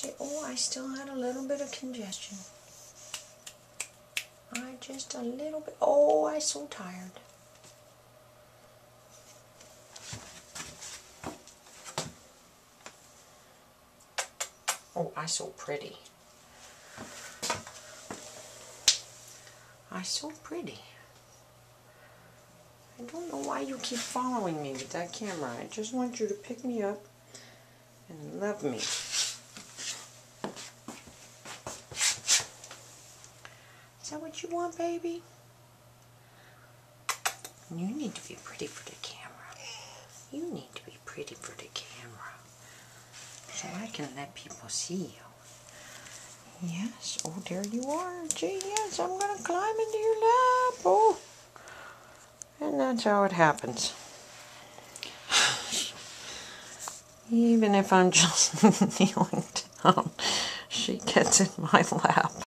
See, oh, I still had a little bit of congestion. Just a little bit. Oh, I'm so tired. Oh, I'm so pretty. I'm so pretty. I don't know why you keep following me with that camera. I just want you to pick me up and love me. Is that what you want, baby? You need to be pretty for the camera. You need to be pretty for the camera. So I can let people see you. Yes. Oh, there you are. Gee, yes, I'm going to climb into your lap. Oh. And that's how it happens. Even if I'm just kneeling down, she gets in my lap.